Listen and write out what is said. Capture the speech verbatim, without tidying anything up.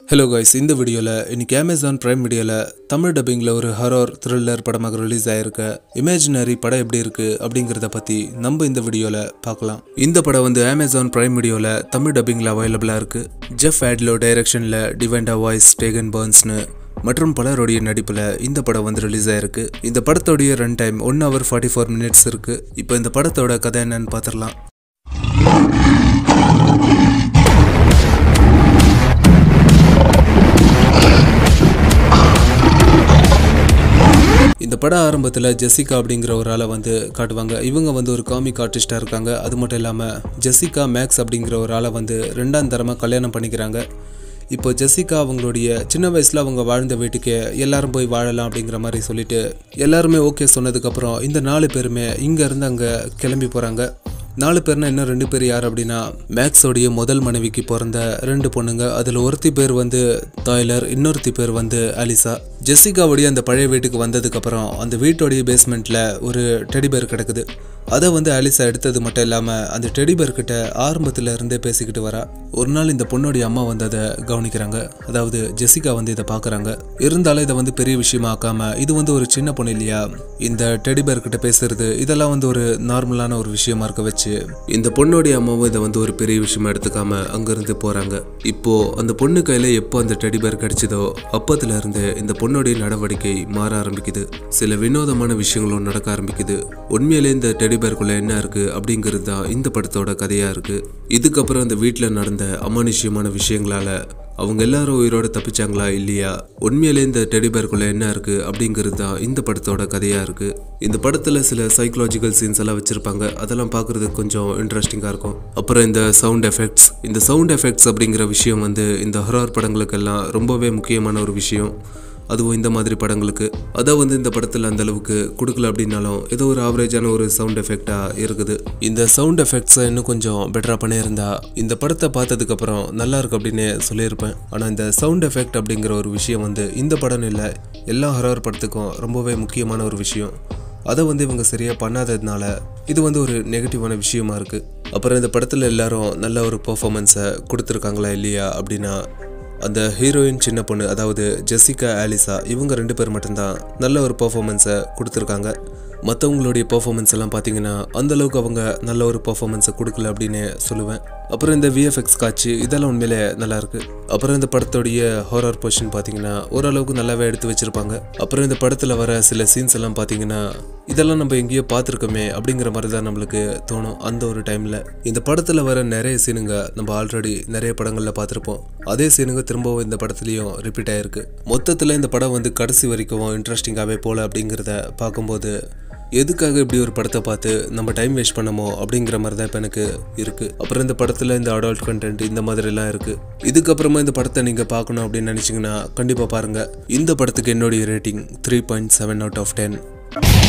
Hello guys, இந்த வீடியோல இன்னைக்கு Amazon Prime Videoல தமிழ் டப்பிங்ல ஒரு ஹாரர் த்ரில்லர் படமாக ரிலீஸ் ஆயிருக்க இமேஜினரி படம் எப்படி இருக்கு அப்படிங்கறத பத்தி நம்ம இந்த வீடியோல பார்க்கலாம். இந்த படம் வந்து Amazon Prime Videoல தமிழ் டப்பிங்ல அவைலபிளா இருக்கு. ஜெஃப் ஆட்லோ டைரக்ஷன்ல டிவெண்டா வாய்ஸ் டேகன் பர்ன்ஸ்னு மற்றும் பலருடைய நடிப்புல இந்த படம் வந்து ரிலீஸ் ஆயிருக்கு. இந்த படத்தோட run time one hour forty-four minutes இருக்கு. இப்போ இந்த படத்தோட கதை என்னன்னு பாத்திரலாம். இந்த பட ஆரம்பத்துல ஜெசிகா அப்படிங்கிற ஒரு ஆளை வந்து காட்டுவாங்க. இவங்க வந்து ஒரு காமிக் ஆர்டிஸ்டா இருக்காங்க. அது மட்டும் இல்லாம ஜெசிகா மேக்ஸ் அப்படிங்கிற ஒரு ஆளை வந்து ரெண்டாம் தரமா கல்யாணம் பண்ணிக்கிறாங்க. இப்போ ஜெசிகா அவங்களுடைய சின்ன வயசுல அவங்க வாழ்ந்த வீட்டுக்கு எல்லாரும் போய் வாழலாம் அப்படிங்கிற மாதிரி சொல்லிட்டு எல்லாருமே ஓகே சொன்னதுக்கப்புறம் இந்த நாலு பேருமே இங்க இருந்து அங்க கிளம்பி போறாங்க. நாலு பேர்னா இன்னும் ரெண்டு பேர் யார் அப்படின்னா மேக்ஸோடைய முதல் மனைவிக்கு பிறந்த ரெண்டு பொண்ணுங்க. அதில் ஒருத்தி பேர் வந்து டாய்லர், இன்னொருத்தி பேர் வந்து அலிசா. ஜெசிகாவுடைய அந்த பழைய வீட்டுக்கு வந்ததுக்கப்புறம் அந்த வீட்டோடைய பேஸ்மெண்ட்டில் ஒரு டெடிபேர் கிடக்குது. அதை வந்து அலிசா எடுத்தது மட்டும் இல்லாமல் அந்த டெடிபேர் கிட்ட ஆரம்பத்தில் இருந்தே பேசிக்கிட்டு வரா. ஒரு நாள் இந்த பொண்ணுடைய அம்மா வந்து அதை கவனிக்கிறாங்க. அதாவது ஜெசிகா வந்து இதை பார்க்குறாங்க. இருந்தாலும் இதை வந்து பெரிய விஷயமா ஆக்காம இது வந்து ஒரு சின்ன பொண்ணு இல்லையா, இந்த டெடிபேர் கிட்ட பேசுறது இதெல்லாம் வந்து ஒரு நார்மலான ஒரு விஷயமா இருக்க வச்சு இந்த பொண்ணுடைய அம்மாவும் இதை வந்து ஒரு பெரிய விஷயமா எடுத்துக்காம அங்கிருந்து போறாங்க. இப்போ அந்த பொண்ணு கையில எப்போ அந்த டெடிபேர் கிடைச்சதோ அப்பத்துல இருந்து இந்த பொண்ணுடைய நடவடிக்கை மாற ஆரம்பிக்குது. சில வினோதமான விஷயங்களும் நடக்க ஆரம்பிக்குது. உண்மையிலே இந்த டெடிபேருக்குள்ள என்ன இருக்கு அப்படிங்கிறது தான் இந்த படத்தோட கதையா இருக்கு. இதுக்கப்புறம் அந்த வீட்டுல நடந்த அமானுஷ்யமான விஷயங்களால அவங்க எல்லாரும் உயிரோட தப்பிச்சாங்களா இல்லையா, உண்மையிலே இந்த டெடிபேருக்குள்ள என்ன இருக்கு அப்படிங்கிறது தான் இந்த படத்தோட கதையா இருக்கு. இந்த படத்துல சில சைக்கலாஜிக்கல் சீன்ஸ் எல்லாம் வச்சிருப்பாங்க. அதெல்லாம் பார்க்கறதுக்கு கொஞ்சம் இன்ட்ரெஸ்டிங்கா இருக்கும். அப்புறம் இந்த சவுண்ட் எஃபெக்ட்ஸ் இந்த சவுண்ட் எஃபெக்ட்ஸ் அப்படிங்கிற விஷயம் வந்து இந்த ஹாரர் படங்களுக்கெல்லாம் ரொம்பவே முக்கியமான ஒரு விஷயம். அதுவும் இந்த மாதிரி படங்களுக்கு அதை வந்து இந்த படத்தில் அந்த அளவுக்கு கொடுக்கல அப்படின்னாலும் ஏதோ ஒரு ஆவரேஜான ஒரு சவுண்ட் எஃபெக்டா இருக்குது. இந்த சவுண்ட் எஃபெக்ட்ஸை இன்னும் கொஞ்சம் பெட்டரா பண்ணியிருந்தா இந்த படத்தை பார்த்ததுக்கு அப்புறம் நல்லா இருக்கு அப்படின்னு சொல்லியிருப்பேன். ஆனால் இந்த சவுண்ட் எஃபெக்ட் அப்படிங்கிற ஒரு விஷயம் வந்து இந்த படம் இல்லை, எல்லா ஹாரர் படத்துக்கும் ரொம்பவே முக்கியமான ஒரு விஷயம். அதை வந்து இவங்க சரியா பண்ணாததுனால இது வந்து ஒரு நெகட்டிவான விஷயமா இருக்கு. அப்புறம் இந்த படத்தில் எல்லாரும் நல்ல ஒரு பெர்ஃபார்மன்ஸை கொடுத்துருக்காங்களா இல்லையா அப்படின்னா அந்த ஹீரோயின் சின்ன பொண்ணு அதாவது ஜெசிகா அலிசா இவங்க ரெண்டு பேர் மட்டும்தான் நல்ல ஒரு பெர்ஃபார்மன்ஸை கொடுத்துருக்காங்க. மற்றவங்களுடைய பெர்ஃபார்மன்ஸ் எல்லாம் பார்த்தீங்கன்னா அந்தளவுக்கு அவங்க நல்ல ஒரு பெர்ஃபார்மன்ஸை கொடுக்கல அப்படின்னு சொல்லுவேன். அப்புறம் இந்த விஎஃப்எக்ஸ் காட்சி இதெல்லாம் உண்மையிலே நல்லா இருக்கு. அப்புறம் இந்த படத்தோடைய ஹாரர் பொசிஷன் பார்த்தீங்கன்னா ஓரளவுக்கு நல்லாவே எடுத்து வச்சிருப்பாங்க. அப்புறம் இந்த படத்தில் வர சில சீன்ஸ் எல்லாம் பார்த்தீங்கன்னா இதெல்லாம் நம்ம எங்கேயோ பார்த்துருக்கோமே அப்படிங்கிற மாதிரி தான் நம்மளுக்கு தோணும். அந்த ஒரு டைமில் இந்த படத்தில் வர நிறைய சீனுங்க நம்ம ஆல்ரெடி நிறைய படங்களில் பார்த்துருப்போம். அதே சீனுங்க திரும்பவும் இந்த படத்துலையும் ரிப்பீட் ஆகிருக்கு. மொத்தத்தில் இந்த படம் வந்து கடைசி வரைக்கும் இன்ட்ரெஸ்டிங்காகவே போல அப்படிங்கிறத பார்க்கும்போது எதுக்காக இப்படி ஒரு படத்தை பார்த்து நம்ம டைம் வேஸ்ட் பண்ணமோ அப்படிங்கிற மாதிரி தான் இப்போ எனக்கு இருக்குது. அப்புறம் இந்த படத்தில் இந்த அடல்ட் கண்டென்ட் இந்த மாதிரிலாம் இருக்குது. இதுக்கப்புறமா இந்த படத்தை நீங்கள் பார்க்கணும் அப்படின்னு நினச்சிங்கன்னா கண்டிப்பாக பாருங்கள். இந்த படத்துக்கு என்னுடைய rating three point seven out of ten.